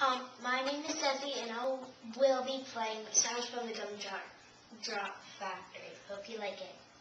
My name is Desi, and I will be playing sounds from the Gumdrop Factory. Hope you like it.